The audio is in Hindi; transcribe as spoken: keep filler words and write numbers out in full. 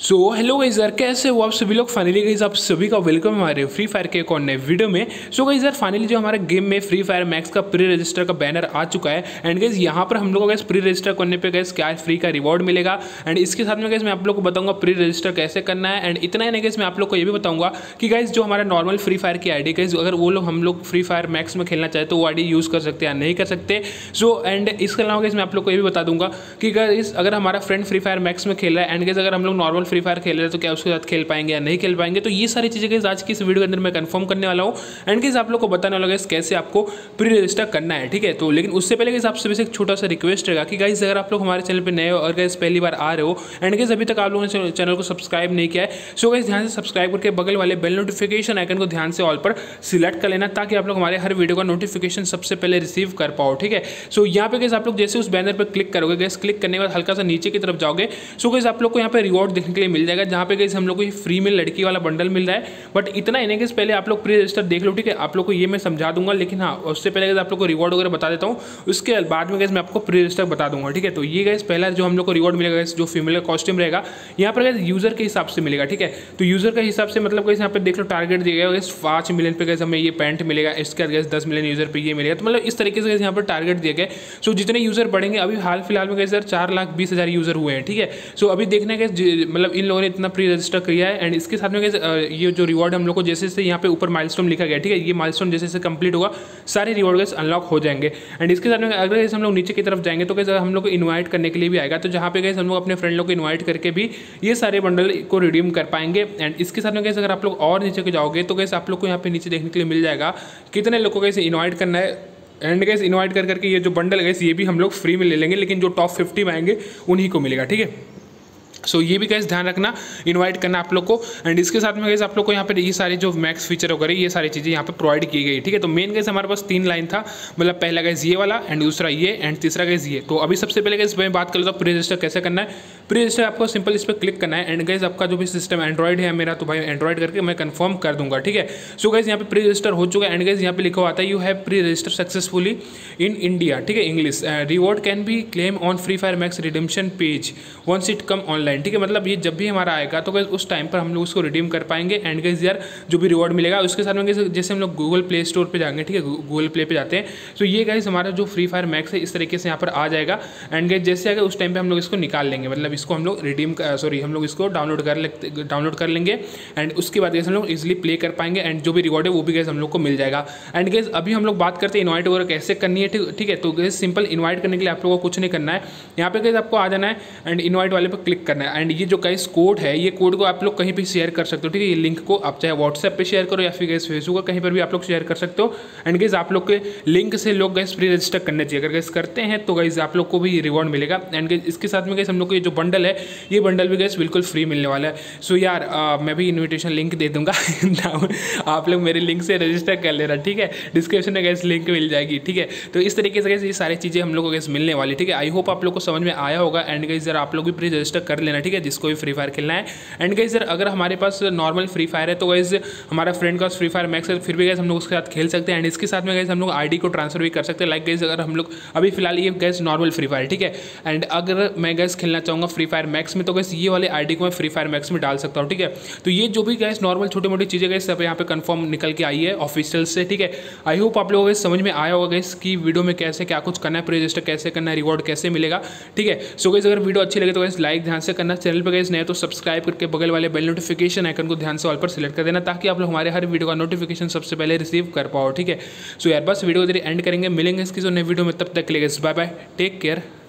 सो हेलो गाइस यार, कैसे हो आप सभी लोग। फाइनली गाइस आप सभी का वेलकम हमारे फ्री फायर के एक और नए वीडियो में। सो गाइस यार फाइनली जो हमारे गेम में फ्री फायर मैक्स का प्री रजिस्टर का बैनर आ चुका है। एंड गाइस यहाँ पर हम लोग गाइस प्री रजिस्टर करने पे गाइस क्या फ्री का रिवॉर्ड मिलेगा। एंड इसके साथ में गाइस मैं आप लोग को बताऊंगा प्री रजिस्टर कैसे करना है। एंड इतना ही नहीं गाइस मैं आप लोग को ये भी बताऊंगा कि गाइस जो हमारा नॉर्मल फ्री फायर की आईडी गाइस अगर वो लोग हम लोग फ्री फायर मैक्स में खेलना चाहे तो वो आईडी यूज़ कर सकते हैं या नहीं कर सकते। सो एंड इसके अलावा गाइस मैं आप लोग को ये भी बता दूंगा कि गाइस अगर हमारा फ्रेंड फ्री फायर मैक्स में खेल रहा है एंड गाइस अगर हम लोग नॉर्मल फ्री फायर खेल रहे हैं तो क्या उसके साथ खेल पाएंगे या नहीं खेल पाएंगे। तो ये सारी चीज़ें गाइस आज की इस वीडियो के अंदर मैं कंफर्म करने वाला हूँ। एंड गाइस आप लोग को बताने वाला गाइस कैसे आपको प्री रजिस्टर करना है, ठीक है। तो लेकिन उससे पहले गाइस आप सभी से एक छोटा सा रिक्वेस्ट रहेगा कि गाइस अगर आप लोग हमारे चैनल पे नए हो और गाइस पहली बार आ रहे हो एंड गाइस अभी तक आप लोगों ने चैनल को सब्सक्राइब नहीं किया है, सो गाइस ध्यान से सब्सक्राइब करके बगल वाले बेल नोटिफिकेशन आइकन को ध्यान से ऑल पर सिलेक्ट कर लेना ताकि आप लोग हमारे हर वीडियो का नोटिफिकेशन सबसे पहले रिसीव कर पाओ, ठीक है। सो यहाँ पे गाइस आप लोग जैसे उस बैनर पर क्लिक करोगे, गाइस क्लिक करने के बाद हल्का सा नीचे की तरफ जाओगे, सो गाइस आप लोग को यहाँ पे रिवॉर्ड देखने के लिए मिल जाएगा जहाँ पे गाइस हम लोग को फ्री में लड़की वाला बंडल मिल रहा है। बट इतना ही नहीं कि पहले आप लोग प्री रजिस्टर देख लो, ठीक है। आप लोग को ये मैं समझा दूंगा, लेकिन हाँ उससे पहले आप लोग को रिवॉर्ड वगैरह बता देता हूँ, उसके बाद में गाइस मैं आपको प्री रजिस्टर बता दूंगा, ठीक है। तो ये गाइस पहला जो हम लोग को रिवॉर्ड मिलेगा जो फीमेल का कॉस्ट्यूम रहेगा यहाँ पर गाइस यूजर के हिसाब से मिलेगा, ठीक है। तो यूजर के हिसाब से मतलब गाइस यहाँ पे देख लो टारगेट दिया गया है पाँच मिलियन पे गाइस हमें ये पैंट मिलेगा, इसके बाद गाइस दस मिलियन यूजर पे ये मिलेगा। तो मतलब इस तरीके से गाइस यहाँ पर टारगेट दिया गया। सो जितने यूजर बढ़ेंगे, अभी हाल फिलहाल में गाइस चार लाख बीस हज़ार यूजर हुए हैं, ठीक है। सो अभी देखने के मतलब इन लोगों ने इतना प्री रजिस्टर किया है। एंड इसके साथ में ये जो रिवॉर्ड हम लोग को जैसे जैसे यहाँ पे ऊपर माइलस्टोन लिखा गया, ठीक है, ये माइलस्टोन जैसे जैसे कंप्लीट होगा सारे रिवॉर्ड गाइस अनलॉक हो जाएंगे। एंड इसके साथ में अगर गाइस हम लोग नीचे की तरफ जाएंगे तो गाइस हम लोग को इनवाइट करने के लिए भी आएगा, तो जहाँ पे गाइस हम लोग अपने फ्रेंड लोग को इनवाइट करके भी ये सारे बंडल को रिडीम कर पाएंगे। एंड इसके साथ में गाइस अगर आप लोग और नीचे के जाओगे तो गाइस आप लोग को यहाँ पे नीचे देखने के लिए मिल जाएगा कितने लोगों को गाइस इनवाइट करना है। एंड गाइस इनवाइट कर करके ये जो बंडल गाइस ये भी हम लोग फ्री में ले लेंगे, लेकिन जो टॉप फिफ्टी में आएंगे उन्हीं को मिलेगा, ठीक है। सो so, ये भी गाइस ध्यान रखना, इनवाइट करना आप लोग को। एंड इसके साथ में गाइस आप लोग को यहाँ पे ये सारी जो मैक्स फीचर वगैरह ये सारी चीज़ें यहाँ पे प्रोवाइड की गई, ठीक है। तो मेन गाइस हमारे पास तीन लाइन था, मतलब पहला गाइस ये वाला एंड दूसरा ये एंड तीसरा गाइस ये। तो अभी सबसे पहले गाइस मैं बात कर लेता हूँ प्री रजिस्टर कैसे करना है। प्री रजिस्टर आपको सिंपल इस पर क्लिक करना है। एंड गाइस आपका जो भी सिस्टम एंड्रॉइड है मेरा, तो भाई एंड्रॉइड करके मैं कंफर्म कर दूंगा, ठीक है। सो गाइस यहाँ पे प्री रजिस्टर हो चुका है। एंड गाइस यहाँ पे लिखा हुआ आता है you have pre register successfully in India, ठीक है, English. Reward can be claim on Free Fire Max redemption page once it come online, ठीक है। मतलब ये जब भी हमारा आएगा तो गाइस उस टाइम पर हम लोग उसको रिडीम कर पाएंगे। एंड गाइस यार जो भी रिवॉर्ड मिलेगा उसके साथ में जैसे हम लोग गूगल प्ले स्टोर पे जाएंगे, ठीक है, गूगल प्ले पे जाते हैं, तो ये गाइस हमारा जो फ्री फायर मैक्स है इस तरीके से यहाँ पर आ जाएगा। एंड गाइस जैसे आएगा उस टाइम पे हम लोग इसको निकाल लेंगे, मतलब इसको हम लोग रिडीम सॉरी हम लोग इसको डाउनलोड कर लेते डाउनलोड कर लेंगे। एंड उसके बाद गाइस हम लोग इजिली प्ले कर पाएंगे एंड जो भी रिवॉर्ड है वो भी गाइस हम लोग को मिल जाएगा। एंड गाइस अभी हम लोग बात करते हैं इनवाइट वगैरह कैसे करनी है, ठीक है। तो गाइस सिंपल इनवाइट करने के लिए आप लोगों को कुछ नहीं करना है, यहाँ पे गाइस आपको आ जाना है एंड इनवाइट वाले पे क्लिक करना है। एंड ये जो गाइस कोड है ये कोड को आप लोग कहीं भी शेयर कर सकते हो, ठीक है। ये लिंक को आप चाहे व्हाट्सएप पे शेयर करो या फिर गाइस फेसबुक कहीं पर भी आप लोग शेयर कर सकते हो। एंड गाइस आप लोग के लिंक से लोग गाइस प्री रजिस्टर करने चाहिए, अगर गाइस करते हैं तो गाइस आप लोग को भी रिवॉर्ड मिलेगा। एंड गाइस इसके साथ में गाइस हम लोग को ये जो बंडल है ये बंडल भी गाइस बिल्कुल फ्री मिलने वाला है। सो यार आ, मैं भी इन्विटेशन लिंक दे दूंगा आप लोग मेरे लिंक से रजिस्टर कर लेना, ठीक है। डिस्क्रिप्शन में गाइस लिंक मिल जाएगी, ठीक है। तो इस तरीके से गाइस ये सारी चीज़ें हम लोग को गाइस मिलने वाली, ठीक है। आई होप आप लोग को समझ में आया होगा। एंड गाइस यार आप लोग भी प्री रजिस्टर कर लेना, ठीक है, जिसको भी फ्री फायर खेलना है। एंड गाइस यार अगर हमारे पास नॉर्मल फ्री फायर है तो गाइस हमारा फ्रेंड का फ्री फायर मैक्स है, फिर भी गाइस हम लोग उसके साथ खेल सकते हैं। एंड इसके साथ में गाइस हम लोग आईडी को ट्रांसफर भी कर सकते हैं। लाइक गाइस अगर हम लोग अभी फिलहाल ये गाइस नॉर्मल फ्री फायर, ठीक है। एंड अगर मैं गाइस खेलना चाहूँगा फ्री फायर मैक्स में तो गाइस ये वाले आईडी को मैं फ्री फायर मैक्स में डाल सकता हूँ, ठीक है। तो ये जो भी गाइस नॉर्मल छोटी मोटी चीज़ें गाइस सब यहाँ पे कंफर्म निकल के आई है ऑफिशियल से, ठीक है। आई होप आप लोगों को समझ में आया होगा गाइस कि वीडियो में कैसे क्या कुछ करना है, प्री रजिस्टर कैसे करना है, रिवॉर्ड कैसे मिलेगा, ठीक है। सो गाइस अगर वीडियो अच्छी लगे तो गाइस लाइक ध्यान से करना, चैनल पर गाइस नए तो सब्सक्राइब करके बगल वाले बेल नोटिफिकेशन आइकन को ध्यान से ऑल पर सिलेक्ट कर देना ताकि आप लोग हमारे हर वीडियो का नोटिफिकेशन सबसे पहले रिसीव कर पाओ, ठीक है। सो यार बस वीडियो इधर एंड करेंगे, मिलेंगे इसकी जो नई वीडियो में, तब तक के लिए बाय बाय, टेक केयर।